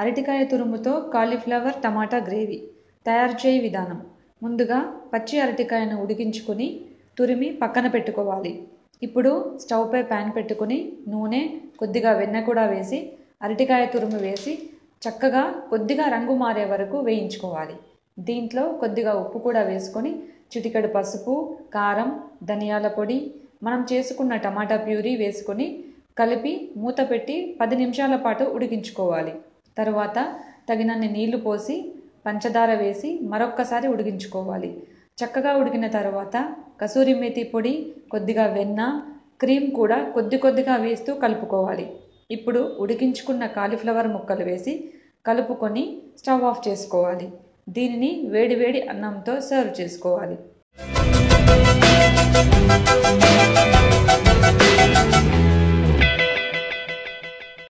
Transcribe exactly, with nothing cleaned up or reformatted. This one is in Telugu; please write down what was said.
అరటికాయ తురుముతో కాలీఫ్లవర్ టమాటా గ్రేవీ తయారు చేయ విధానం. ముందుగా పచ్చి అరటికాయను ఉడికించుకొని తురిమి పక్కన పెట్టుకోవాలి. ఇప్పుడు స్టవ్ పై ప్యాన్ పెట్టుకుని నూనె, కొద్దిగా వెన్న కూడా వేసి అరటికాయ తురుము వేసి చక్కగా కొద్దిగా రంగు మారే వరకు వేయించుకోవాలి. దీంట్లో కొద్దిగా ఉప్పు కూడా వేసుకొని చిటికెడు పసుపు, కారం, ధనియాల పొడి, మనం చేసుకున్న టమాటా ప్యూరీ వేసుకొని కలిపి మూత పెట్టి పది నిమిషాల పాటు ఉడికించుకోవాలి. తరువాత తగినన్ని నీళ్లు పోసి పంచదార వేసి మరొక్కసారి ఉడికించుకోవాలి. చక్కగా ఉడికిన తర్వాత కసూరి మేతి పొడి, కొద్దిగా వెన్న, క్రీమ్ కూడా కొద్ది కొద్దిగా వేస్తూ కలుపుకోవాలి. ఇప్పుడు ఉడికించుకున్న కాలీఫ్లవర్ ముక్కలు వేసి కలుపుకొని స్టవ్ ఆఫ్ చేసుకోవాలి. దీనిని వేడివేడి అన్నంతో సర్వ్ చేసుకోవాలి.